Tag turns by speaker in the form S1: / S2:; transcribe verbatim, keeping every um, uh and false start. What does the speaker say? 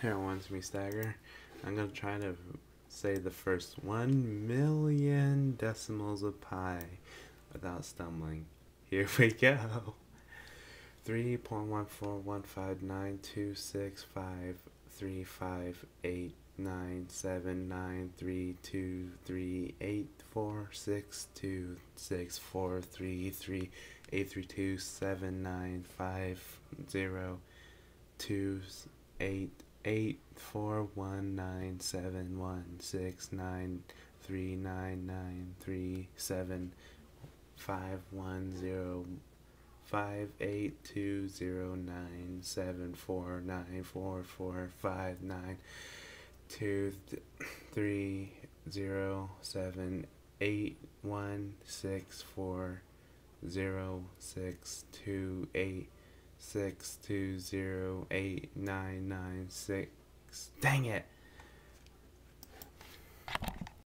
S1: Here wants me stagger. I'm gonna try to say the first one million decimals of pi without stumbling. Here we go. Three point one four one five nine two six five three five eight nine seven nine three two three eight four six two six four three three eight three two seven nine five zero two eight eight four one nine seven one six nine three nine nine three seven five one zero five eight two zero nine seven four nine four four five nine two three zero seven eight one six four zero six two eight six two zero eight nine nine six. Dang it!